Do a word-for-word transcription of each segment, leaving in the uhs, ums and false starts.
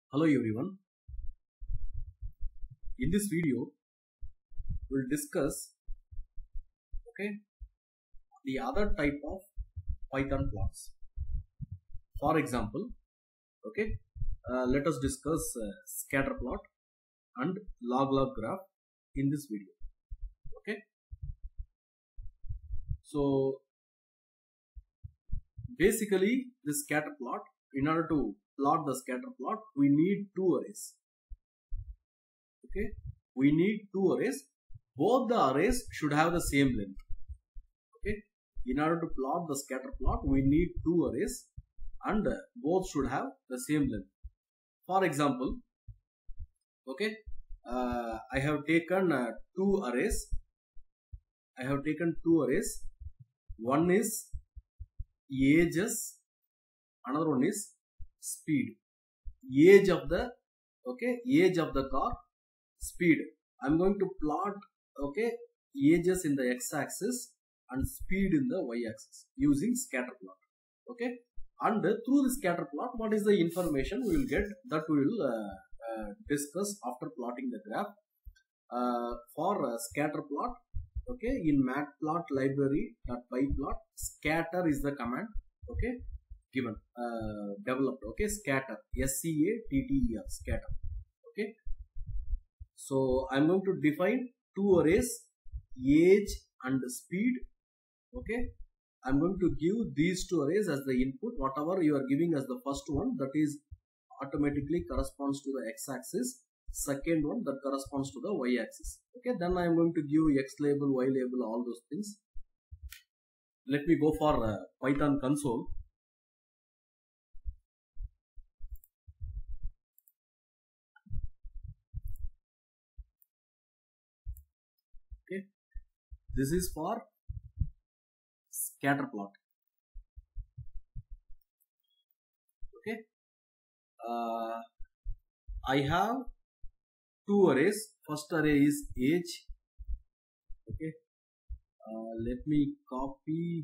Hello everyone. In this video, we'll discuss okay the other type of Python plots. For example, okay, uh, let us discuss uh, scatter plot and log-log graph in this video. Okay, so basically, the scatter plot. In order to plot the scatter plot, we need two arrays. Okay, we need two arrays. Both the arrays should have the same length. Okay, in order to plot the scatter plot, we need two arrays, and uh, both should have the same length. For example, okay, uh, I have taken uh, two arrays. I have taken two arrays. One is ages. Another one is speed. Age of the okay age of the car, speed. I'm going to plot okay ages in the x-axis and speed in the y-axis using scatter plot. Okay, and through the scatter plot, what is the information we will get, that we will uh, uh, discuss after plotting the graph. Uh, for uh, scatter plot, okay, in matplot library.pyplot, scatter is the command. Okay, given uh, developed. Okay, scatter, S C A T T E R, scatter. Okay, so I'm going to define two arrays, age and speed. Okay, I'm going to give these two arrays as the input. Whatever you are giving as the first one, that is automatically corresponds to the x-axis. Second one, that corresponds to the y-axis. Okay, then I am going to give x label, y label, all those things. Let me go for uh, Python console. Okay, this is for scatter plot. Okay, uh, I have two arrays. First array is age. Okay, uh, let me copy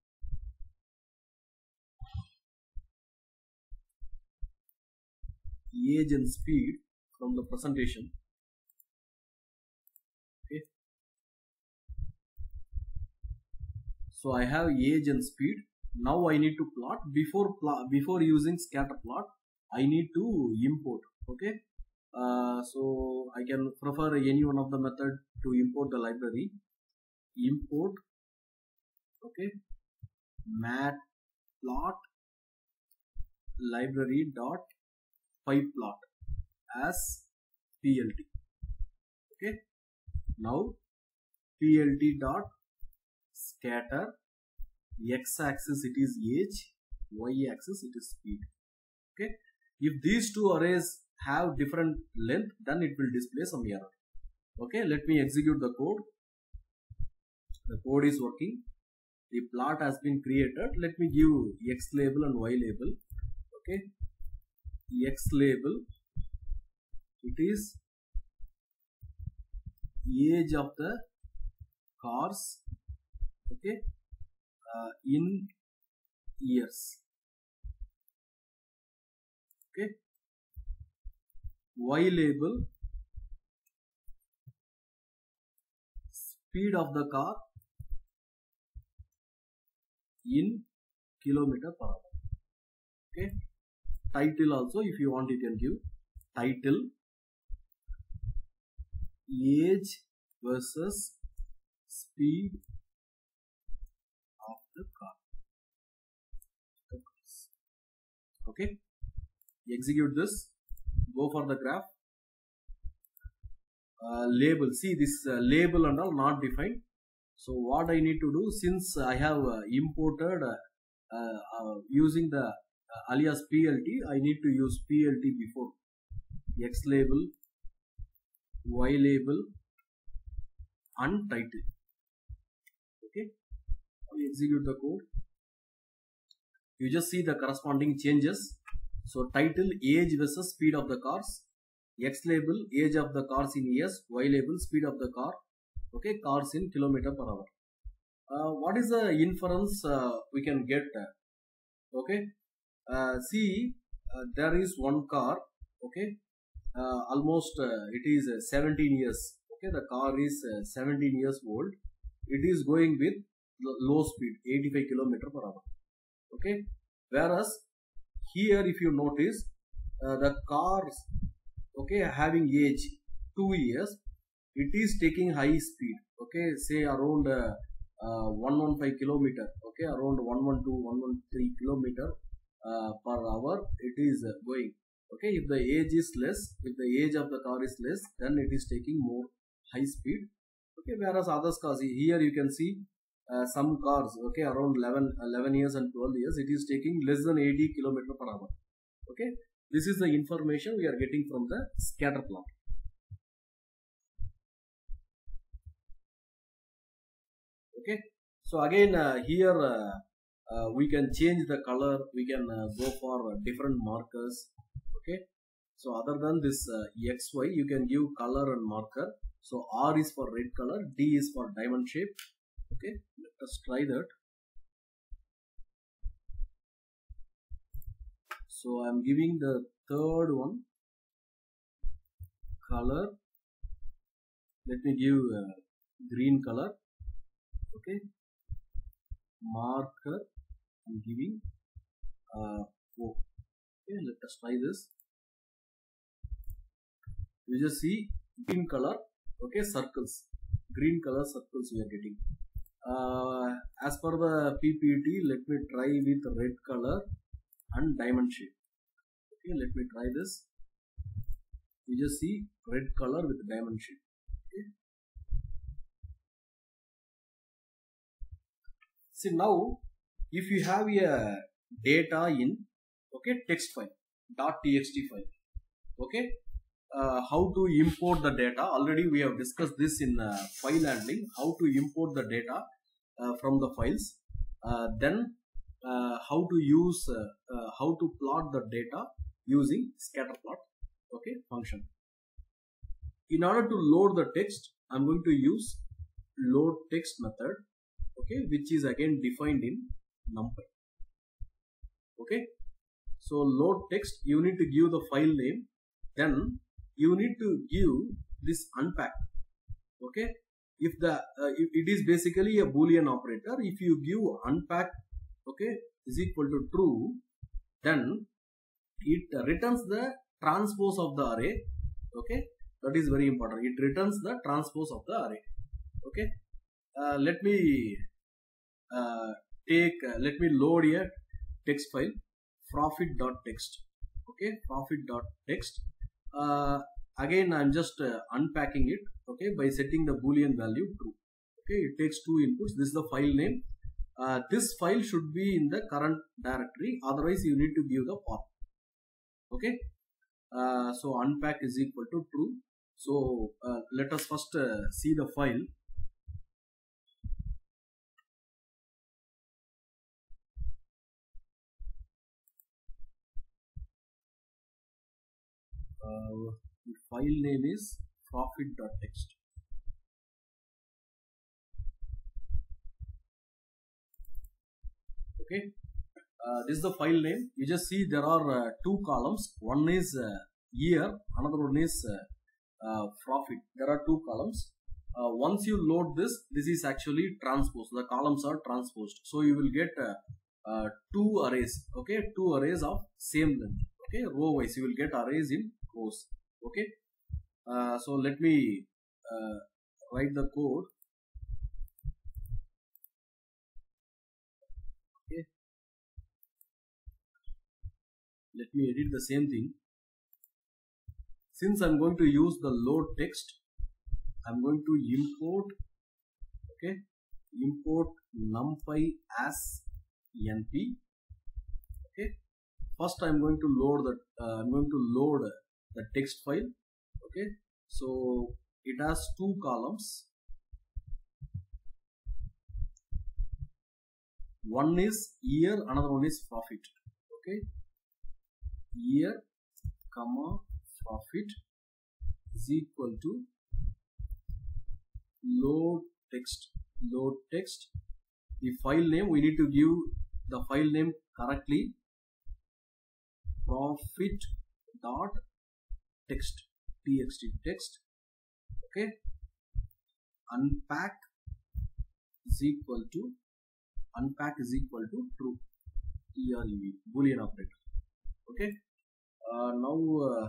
age and speed from the presentation. Okay, so I have age and speed. Now I need to plot. Before plot, before using scatter plot, I need to import. Okay, uh, so I can prefer any one of the method to import the library. Import okay matplot library dot pyplot as plt. Okay, now plt dot scatter, x-axis it is age, y-axis it is speed. Okay, if these two arrays have different length, then it will display some error. Okay, let me execute the code. The code is working. The plot has been created. Let me give x label and y label. Okay, x label, it is age of the cars. Okay, uh, in years. Okay, y label, speed of the car in kilometer per hour. Okay, title also, if you want, you can give title age versus speed of the car. Okay, execute this, go for the graph. Uh, label, see this uh, label and all not defined. So what I need to do, since I have uh, imported uh, uh, uh, using the uh, alias plt, I need to use plt before x label, y label and title. Okay, I execute the code. You just see the corresponding changes. So title age versus speed of the cars, x label age of the cars in years, y label speed of the car, okay, cars in kilometer per hour. Uh, what is the inference uh, we can get? Okay, uh, see uh, there is one car. Okay, uh, almost uh, it is uh, seventeen years. Okay, the car is uh, seventeen years old. It is going with low speed, eighty-five kilometer per hour. Okay, whereas here if you notice uh, the cars, okay, having age two years, it is taking high speed. Okay, say around uh, uh, one hundred fifteen kilometer. Okay, around one hundred twelve, one hundred thirteen kilometer uh, per hour it is uh, going. Okay, if the age is less, if the age of the car is less, then it is taking more high speed. Okay, whereas others cars, here you can see uh, some cars, okay, around eleven, eleven years and twelve years, it is taking less than eighty kilometer per hour. Okay, this is the information we are getting from the scatter plot. Okay, so again uh, here uh, uh, we can change the color, we can uh, go for uh, different markers. Okay, so other than this uh, X Y, you can give color and marker. So R is for red color, D is for diamond shape. Okay, let us try that. So I am giving the third one color. Let me give uh, green color. Okay, marker I'm giving uh, O. Okay, let us try this. You just see green color. Okay, circles, green color circles we are getting. Uh, as per the P P T, let me try with red color and diamond shape. Okay, let me try this. You just see red color with diamond shape. Okay. See now, if you have a data in, okay, text file, .txt file, okay, uh, how to import the data? Already we have discussed this in uh, file handling, how to import the data uh, from the files. Uh, then uh, how to use, uh, uh, how to plot the data using scatter plot, okay, function. In order to load the text, I am going to use load text method. Okay, which is again defined in NumPy. Okay, so load text, you need to give the file name, then you need to give this unpack. Okay, if the uh, if it is basically a boolean operator, if you give unpack, okay, is equal to true, then it returns the transpose of the array. Okay, that is very important. It returns the transpose of the array. Okay, uh, let me uh, take uh, let me load a text file, profit.txt. Okay, profit.txt. Uh, again I am just uh, unpacking it, okay, by setting the boolean value true. Okay, it takes two inputs. This is the file name. Uh, this file should be in the current directory, otherwise you need to give the path. Okay, uh, so unpack is equal to true. So uh, let us first uh, see the file. Uh, the file name is profit.txt. Okay, uh, this is the file name. You just see there are uh, two columns. One is uh, year, another one is uh, uh, profit. There are two columns. Uh, once you load this, this is actually transposed. The columns are transposed. So you will get uh, uh, two arrays. Okay, two arrays of same length. Okay, row wise you will get arrays in rows. Okay, uh, so let me uh, write the code. Okay, let me edit the same thing. Since I'm going to use the load text, I'm going to import, okay, import NumPy as np. Okay, first I'm going to load the uh, I'm going to load the text file. Okay, so it has two columns. One is year, another one is profit. Okay, year comma profit is equal to load text. Load text. The file name, we need to give the file name correctly. Profit dot text, txt text, okay, unpack is equal to, unpack is equal to true, true, boolean operator, okay. Uh, now uh,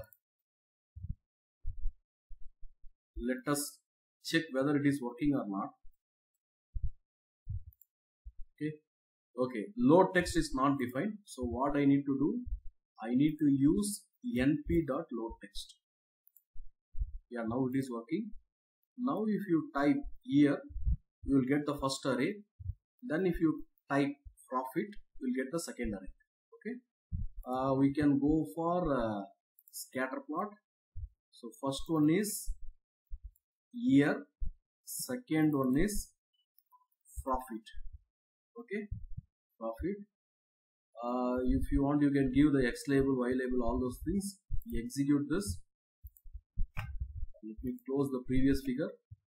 let us check whether it is working or not. Okay, okay, load text is not defined, so what I need to do, I need to use np.loadText. Yeah, now it is working. Now if you type here, you will get the first array. Then if you type profit, you will get the second array. Okay, uh, we can go for uh, scatter plot. So first one is year, second one is profit. Okay, profit. Uh, if you want, you can give the X label, Y label, all those things. You execute this. Let me close the previous figure.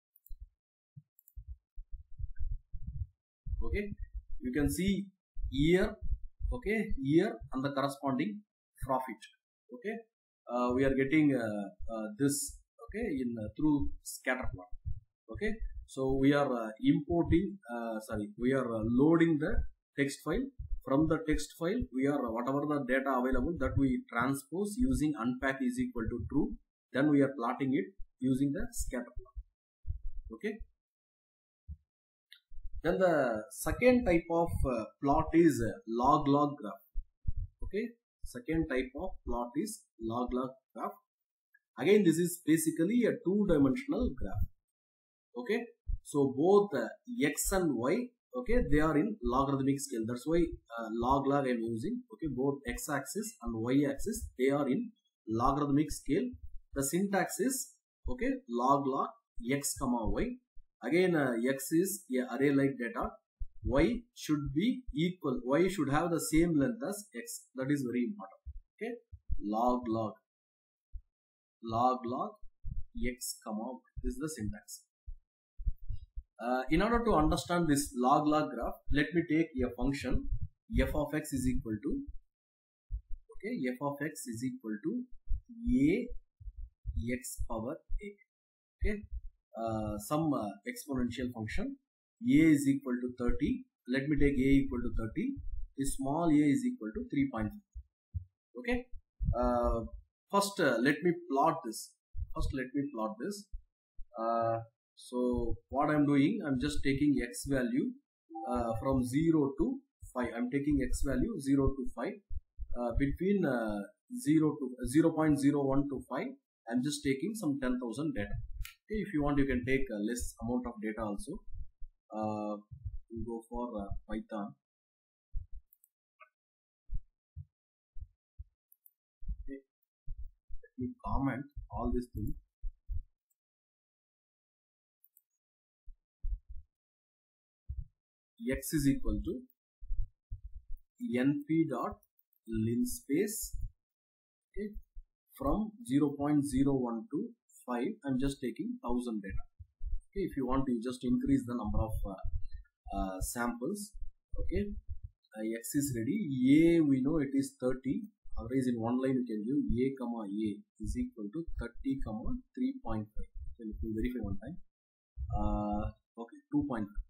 Okay, you can see year, okay, year and the corresponding profit. Okay, uh, we are getting uh, uh, this, okay, in uh, through scatter plot. Okay, so we are uh, importing, uh, sorry, we are uh, loading the text file. From the text file, we are uh, whatever the data available, that we transpose using unpack is equal to true. Then we are plotting it using the scatter plot. Okay. Then the second type of uh, plot is uh, log log graph. Okay. Second type of plot is log log graph. Again, this is basically a two dimensional graph. Okay. So both uh, x and y, okay, they are in logarithmic scale. That's why uh, log log I am using. Okay, both x axis and y axis, they are in logarithmic scale. The syntax is, okay, log log x comma y. Again, uh, x is a array like data. Y should be equal. Y should have the same length as x. That is very important. Okay, log log log log x comma y. This is the syntax. Uh, in order to understand this log log graph, let me take a function f of x is equal to, okay, f of x is equal to a x power a. Okay, uh, some uh, exponential function. A is equal to thirty. Let me take a equal to thirty. This small a is equal to three point five. Okay. Uh, first, uh, let me plot this. First, let me plot this. Uh, so what I'm doing, I'm just taking x value uh, from zero to five. I'm taking x value zero to five. Uh, between uh, zero to zero point zero one to five, I'm just taking some ten thousand data. Okay, if you want, you can take a less amount of data also. Uh, we'll go for uh, Python. Okay, let me comment all these things. X is equal to np dot linspace, okay, from zero point zero one to five. I'm just taking one thousand data. Okay, if you want to just increase the number of uh, uh, samples. Okay, uh, x is ready. A, we know it is thirty. Otherwise, in one line you can give a comma a is equal to thirty comma three point five. So let me verify one time. Uh, okay, two point five.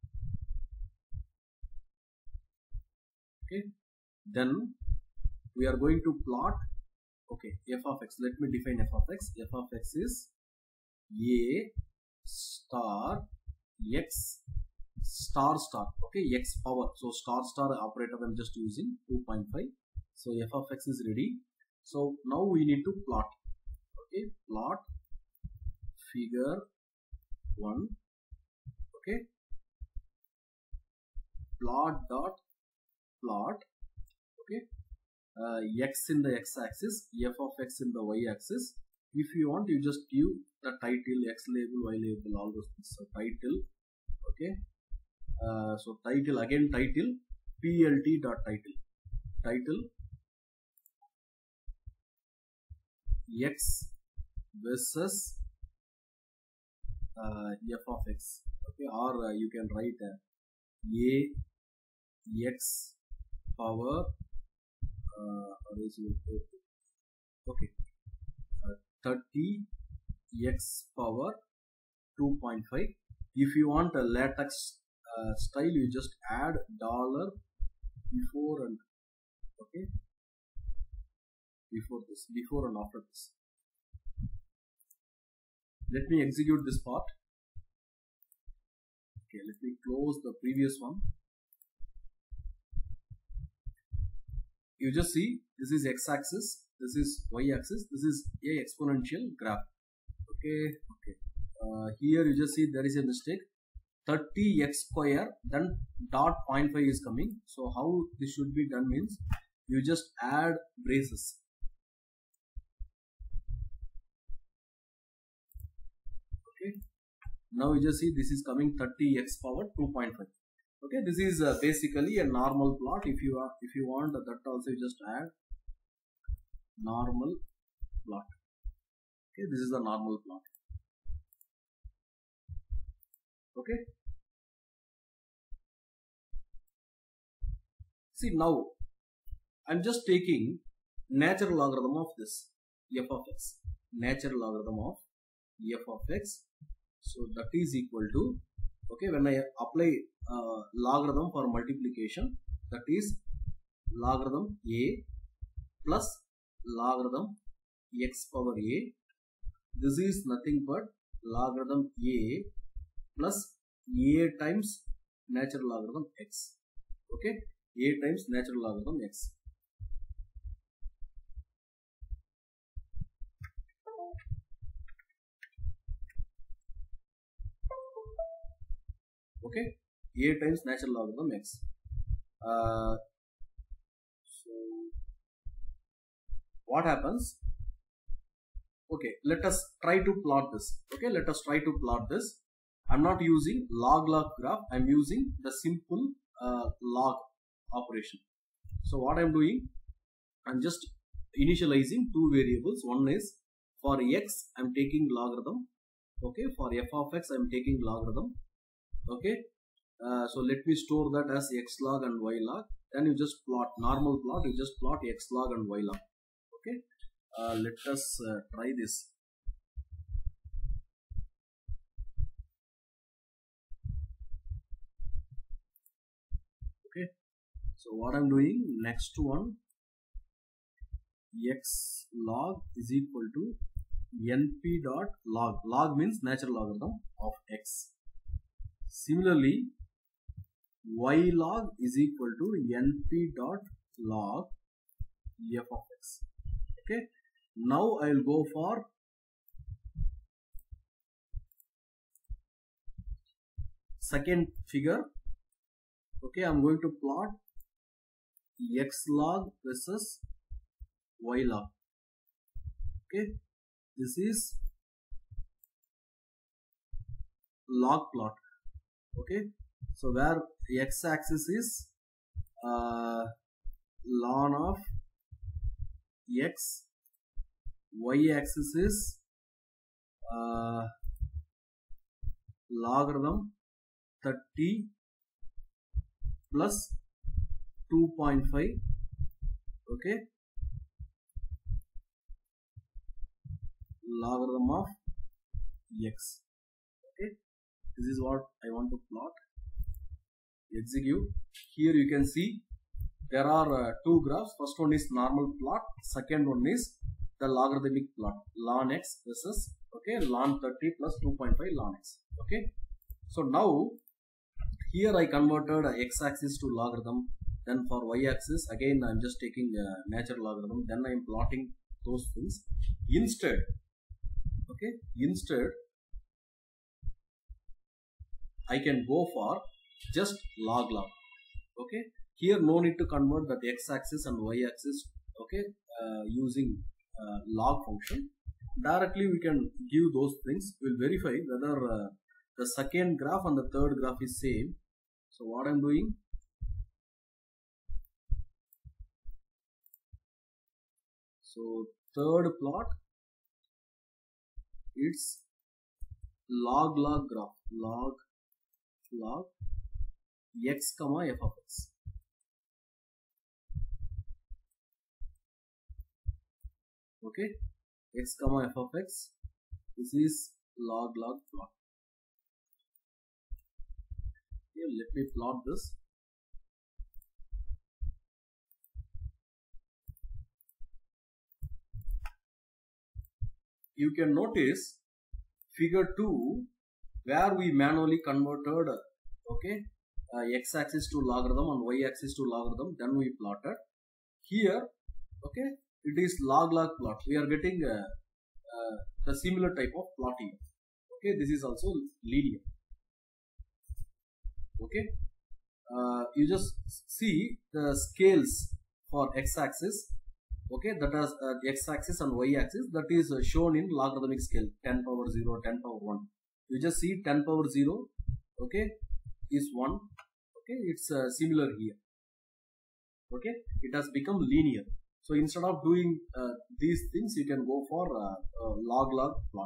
Okay, then we are going to plot, okay, f of x. Let me define f of x. F of x is a star x star star, okay, x power. So star star operator I'm just using two point five. So f of x is ready. So now we need to plot. Okay, plot figure one. Okay, plot dot plot. Okay, uh, x in the x axis, f of x in the y axis. If you want, you just give the title, x label, y label, all those things. So title, okay, uh, so title, again title, plt dot title, title x versus uh, f of x. Okay, or uh, you can write uh, a x power uh, okay, uh, thirty x power two point five. If you want a latex uh, style, you just add dollar before and okay before this, before and after this. Let me execute this part. Okay, let me close the previous one. You just see this is x-axis, this is y-axis, this is a exponential graph. Okay, okay. Uh, here you just see there is a mistake. thirty x square, then dot zero point five is coming. So how this should be done means you just add braces. Okay. Now you just see this is coming thirty x power two point five. Okay, this is uh, basically a normal plot. If you are, if you want that also, you just add normal plot. Okay, this is the normal plot. Okay. See, now I'm just taking natural logarithm of this f of x. Natural logarithm of f of x. So that is equal to, okay, when I apply uh, logarithm for multiplication, that is logarithm a plus logarithm x power a. This is nothing but logarithm a plus a times natural logarithm x. Okay, a times natural logarithm x. Okay, a times natural logarithm x. Uh, so what happens? Okay, let us try to plot this. Okay, let us try to plot this. I'm not using log-log graph. I'm using the simple uh, log operation. So what I'm doing, I'm just initializing two variables. One is for x, I'm taking logarithm. Okay, for f of x, I'm taking logarithm. Okay, uh, so let me store that as x log and y log. Then you just plot normal plot. You just plot x log and y log. Okay, uh, let us uh, try this. Okay, so what I'm doing, next one, x log is equal to np dot log. Log means natural logarithm of x. Similarly, y log is equal to np dot log f of x. Okay, now I will go for second figure. Okay, I'm going to plot x log versus y log. Okay, this is log plot. Okay, so where x axis is uh, ln of x, y axis is uh, logarithm thirty plus two point five. Okay, logarithm of x. Okay, this is what I want to plot. Execute. Here you can see there are uh, two graphs. First one is normal plot. Second one is the logarithmic plot. Ln x versus, okay, ln thirty plus two point five ln x. Okay, so now here I converted uh, x-axis to logarithm. Then for y-axis again I am just taking uh, natural logarithm. Then I am plotting those things. Instead, okay, instead I can go for just log log. Okay, here no need to convert that x-axis and y-axis. Okay, uh, using uh, log function. Directly we can give those things. We will verify whether uh, the second graph and the third graph is same. So what I am doing, so third plot, it's log log graph, log log x comma f of x. Okay, x comma f of x. This is log log plot. Here, let me plot this. You can notice figure two where we manually converted okay uh, x-axis to logarithm and y-axis to logarithm, then we plotted. Here okay it is log log plot. We are getting uh, uh, the similar type of plotting. Okay, this is also linear. Okay, uh, you just see the scales for x-axis. Okay, that is uh, x-axis and y-axis, that is uh, shown in logarithmic scale, ten power zero, ten power one. You just see ten power zero, okay, is one. Okay, it's uh, similar here. Okay, it has become linear. So instead of doing uh, these things, you can go for uh, uh, log log plot.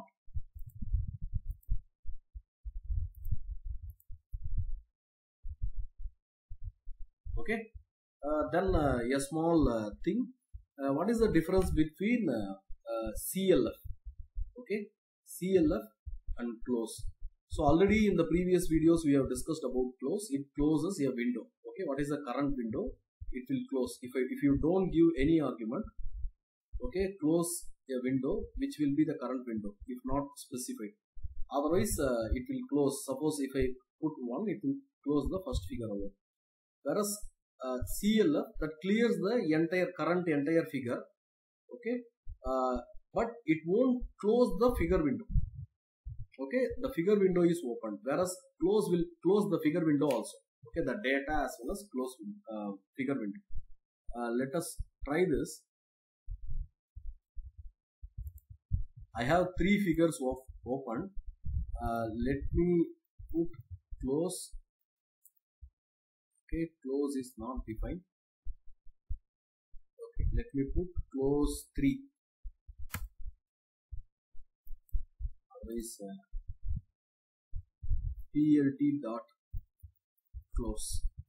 Okay, uh, then uh, a small uh, thing. Uh, what is the difference between uh, uh, C L F? Okay, C L F and close. So already in the previous videos we have discussed about close. It closes a window. Okay, what is the current window? It will close. If I, if you don't give any argument, okay, close a window which will be the current window if not specified. Otherwise, uh, it will close. Suppose if I put one, it will close the first figure over. Whereas Uh, C L F that clears the entire current entire figure, okay, uh, but it won't close the figure window. Okay, the figure window is open, whereas close will close the figure window also. Okay, the data as well as close uh, figure window. Uh, let us try this. I have three figures of open. Uh, let me put close. Okay, close is not defined. Okay, let me put close three. Otherwise, uh, P L T dot close.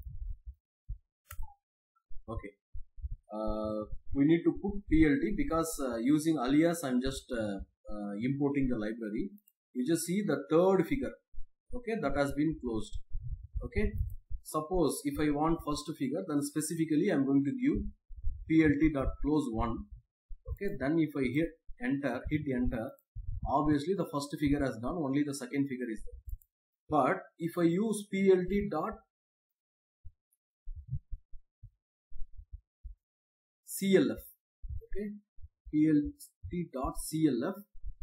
Okay, uh, we need to put P L T because uh, using alias, I'm just uh, uh, importing the library. You just see the third figure. Okay, that has been closed. Okay. Suppose if I want first figure, then specifically I am going to give P L T dot close one. Okay, then if I hit enter, hit enter, obviously the first figure has done, only the second figure is there. But if I use P L T dot C L F, okay, P L T dot C L F,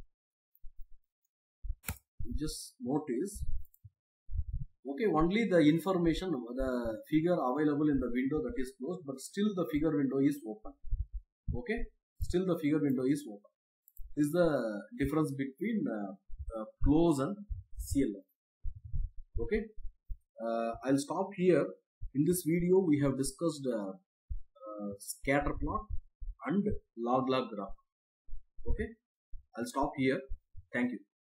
just notice. Okay, only the information, the figure available in the window that is closed, but still the figure window is open. Okay, still the figure window is open. This is the difference between uh, uh, close and C L F. Okay, uh, I'll stop here. In this video, we have discussed uh, uh, scatter plot and log log graph. Okay, I'll stop here. Thank you.